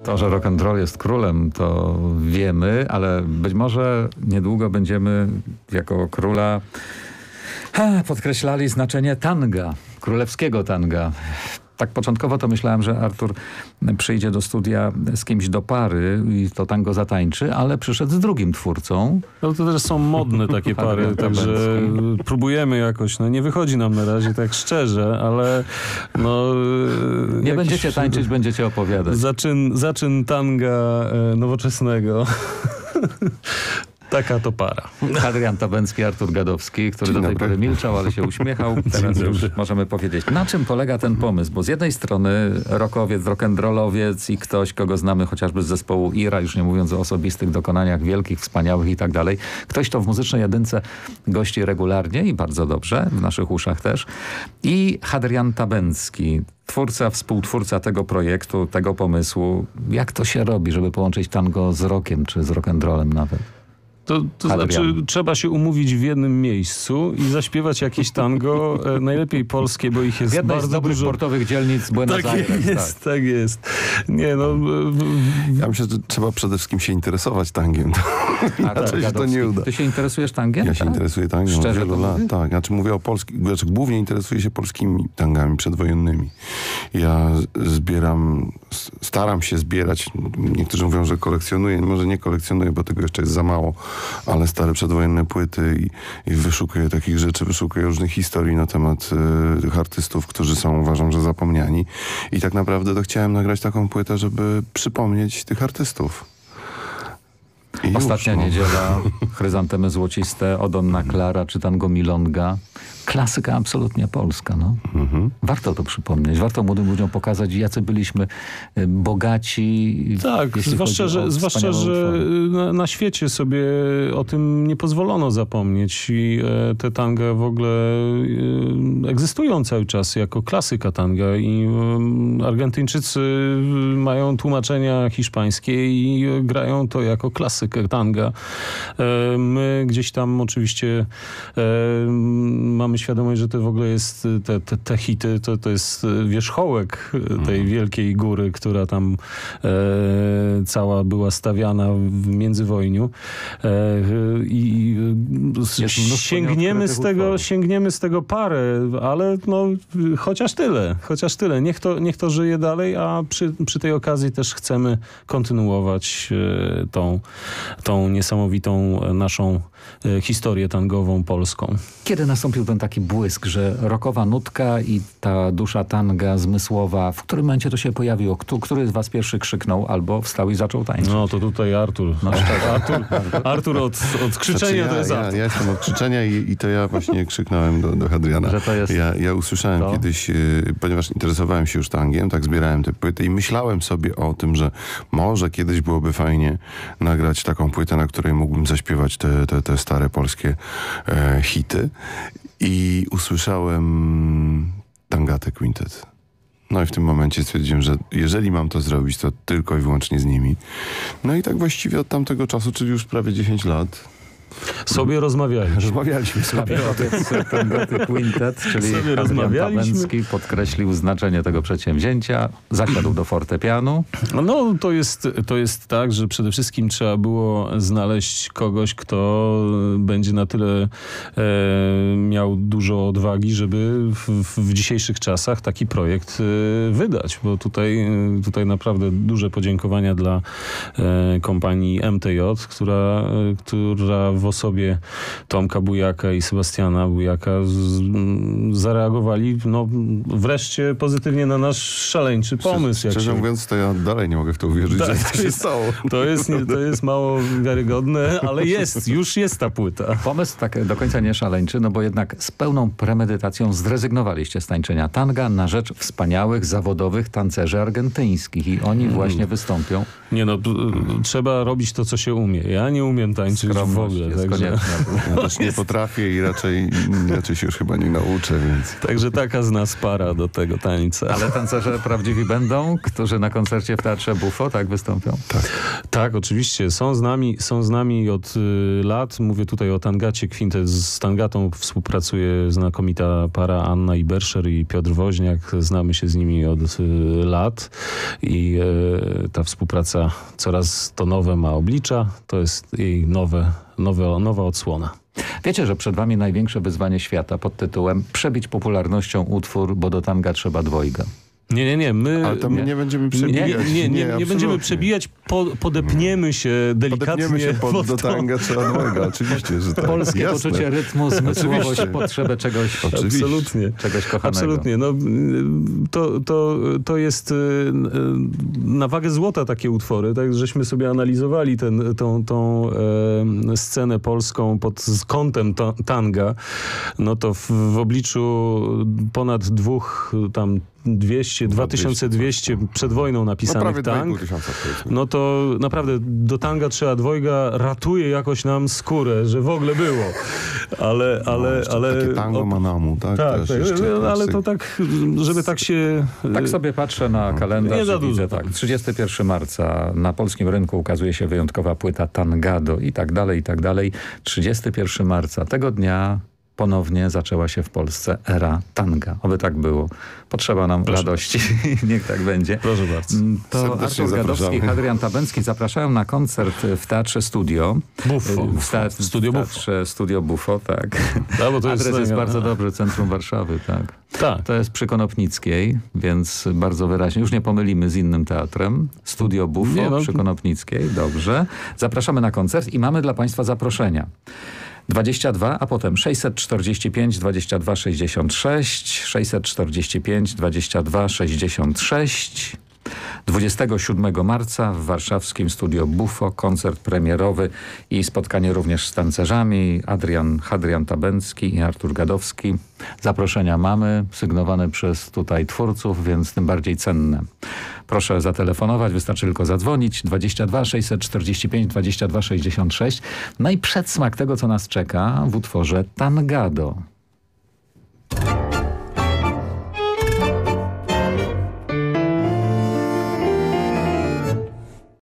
To, że rock'n'roll jest królem, to wiemy, ale być może niedługo będziemy jako króla podkreślali znaczenie tanga, królewskiego tanga. Tak początkowo to myślałem, że Artur przyjdzie do studia z kimś do pary i to tango zatańczy, ale przyszedł z drugim twórcą. No to też są modne takie pary, także próbujemy jakoś. No nie wychodzi nam na razie tak szczerze, ale no... Nie będziecie tańczyć, będziecie opowiadać. Zaczyn tanga nowoczesnego. Taka to para. Hadrian Tabencki, Artur Gadowski, który do tej pory milczał, ale się uśmiechał. Teraz już możemy powiedzieć, na czym polega ten pomysł? Bo z jednej strony rockowiec, rock'n'rollowiec i ktoś, kogo znamy chociażby z zespołu Ira, już nie mówiąc o osobistych dokonaniach wielkich, wspaniałych i tak dalej. Ktoś, kto w Muzycznej Jedynce gości regularnie i bardzo dobrze, w naszych uszach też. I Hadrian Tabencki, twórca, współtwórca tego projektu, tego pomysłu. Jak to się robi, żeby połączyć tango z rockiem, czy z rock'n'rollem nawet? To znaczy, trzeba się umówić w jednym miejscu i zaśpiewać jakieś tango, najlepiej polskie, bo ich jest Jednej bardzo z dobrych dużo. sportowych dzielnic Buenos Aires. Tak jest. Nie, no... Ja myślę, że trzeba przede wszystkim się interesować tangiem. Inaczej się to nie uda. Ty się interesujesz tangiem? Ja się interesuję tangiem od wielu lat. Tak, znaczy mówię o polskich, znaczy głównie interesuję się polskimi tangami przedwojennymi. Ja staram się zbierać, niektórzy mówią, że kolekcjonuję, może nie kolekcjonuję, bo tego jeszcze jest za mało, ale stare przedwojenne płyty i wyszukuję takich rzeczy, wyszukuję różnych historii na temat tych artystów, którzy są, uważam, że zapomniani. I tak naprawdę to chciałem nagrać taką płytę, żeby przypomnieć tych artystów. Ostatnia niedziela, Chryzantemy Złociste, Odonna Klara czy tango Milonga. Klasyka absolutnie polska. No. Warto to przypomnieć. Warto młodym ludziom pokazać, jacy byliśmy bogaci. Tak, zwłaszcza, że na świecie sobie o tym nie pozwolono zapomnieć i te tanga w ogóle egzystują cały czas jako klasyka tanga i Argentyńczycy mają tłumaczenia hiszpańskie i grają to jako klasykę tanga. My gdzieś tam oczywiście mamy świadomość, że to w ogóle jest te hity, to jest wierzchołek tej wielkiej góry, która tam cała była stawiana w międzywojniu. I sięgniemy z tego parę, ale no chociaż tyle. Niech to żyje dalej, a przy tej okazji też chcemy kontynuować tą niesamowitą naszą historię tangową polską. Kiedy nastąpił ten taki błysk, że rockowa nutka i ta dusza tanga zmysłowa, w którym momencie to się pojawiło? Który z was pierwszy krzyknął albo wstał i zaczął tańczyć? No to tutaj Artur. No, Artur od krzyczenia to jest Artur. Ja jestem od krzyczenia i to ja właśnie krzyknąłem do Hadriana. Że to jest ja usłyszałem kiedyś, ponieważ interesowałem się już tangiem, tak zbierałem te płyty i myślałem sobie o tym, że może kiedyś byłoby fajnie nagrać taką płytę, na której mógłbym zaśpiewać te stare polskie hity. I usłyszałem Tangatę Quintet. No i w tym momencie stwierdziłem, że jeżeli mam to zrobić, to tylko i wyłącznie z nimi. No i tak właściwie od tamtego czasu, czyli już prawie 10 lat, sobie rozmawialiśmy sobie. Tangaty Quintet, czyli Hadrian Tabencki podkreślił znaczenie tego przedsięwzięcia, zasiadł do fortepianu. No to jest tak, że przede wszystkim trzeba było znaleźć kogoś, kto będzie na tyle miał dużo odwagi, żeby w dzisiejszych czasach taki projekt wydać, bo tutaj naprawdę duże podziękowania dla kompanii MTJ, która w osobie Tomka Bujaka i Sebastiana Bujaka zareagowali wreszcie pozytywnie na nasz szaleńczy pomysł. Szczerze mówiąc, to ja dalej nie mogę w to uwierzyć, że to się stało. To jest mało wiarygodne, ale już jest ta płyta. Pomysł tak do końca nie szaleńczy, no bo jednak z pełną premedytacją zrezygnowaliście z tańczenia tanga na rzecz wspaniałych, zawodowych tancerzy argentyńskich i oni właśnie wystąpią. Nie no, trzeba robić to, co się umie. Ja nie umiem tańczyć w ogóle. jest Także... konieczne. Ja też nie potrafię i raczej się już chyba nie nauczę, więc... Także taka z nas para do tego tańca. Ale tancerze prawdziwi będą, którzy na koncercie w Teatrze Buffo tak wystąpią? Tak, oczywiście. Są z nami od lat. Mówię tutaj o Tangacie Quintet. Z Tangatą współpracuje znakomita para Anna Iberscher i Piotr Woźniak. Znamy się z nimi od lat i ta współpraca coraz to nowe ma oblicza. To jest jej nowa odsłona. Wiecie, że przed wami największe wyzwanie świata pod tytułem przebić popularnością utwór, bo do tanga trzeba dwojga. Nie. Ale to my nie będziemy przebijać. Nie będziemy przebijać. Podepniemy się delikatnie. Podepniemy się do tanga trzeba dwojga. Oczywiście, że tak. Polskie Jasne. poczucie rytmu, zmysłowość, potrzebę czegoś kochanego. Absolutnie. No, to jest na wagę złota takie utwory. Tak, żeśmy sobie analizowali tą scenę polską pod kątem tanga. No to w obliczu ponad 2200 przed wojną napisanych tang. No to naprawdę do tanga trzeba dwojga, ratuje jakoś nam skórę, że w ogóle było. Ale takie tango Manamu, tak? Tak, ale to tak, żeby tak się... Tak sobie patrzę na kalendarz i widzę tak. 31 marca na polskim rynku ukazuje się wyjątkowa płyta Tangado i tak dalej, i tak dalej. 31 marca tego dnia ponownie zaczęła się w Polsce era tanga. Oby tak było. Potrzeba nam radości. Niech tak będzie. Proszę bardzo. To serdecznie Artur Gadowski i zapraszamy. Hadrian Tabencki zapraszają na koncert w Teatrze Studio. Buffo. Studio Buffo. Teatrze Studio Buffo, tak. No, bo to Adres jest bardzo dobry, centrum Warszawy, tak. Tak. To jest przy Konopnickiej, więc bardzo wyraźnie. Już nie pomylimy z innym teatrem. Studio Buffo przy Konopnickiej. Dobrze. Zapraszamy na koncert i mamy dla państwa zaproszenia. 22, a potem 645 22 66, 645 22 66. 27 marca w warszawskim Studio Buffo koncert premierowy i spotkanie również z tancerzami. Hadrian Tabencki i Artur Gadowski. Zaproszenia mamy, sygnowane przez tutaj twórców, więc tym bardziej cenne. Proszę zatelefonować, wystarczy tylko zadzwonić. 22 645 22 66. No i przedsmak tego, co nas czeka w utworze Tangado.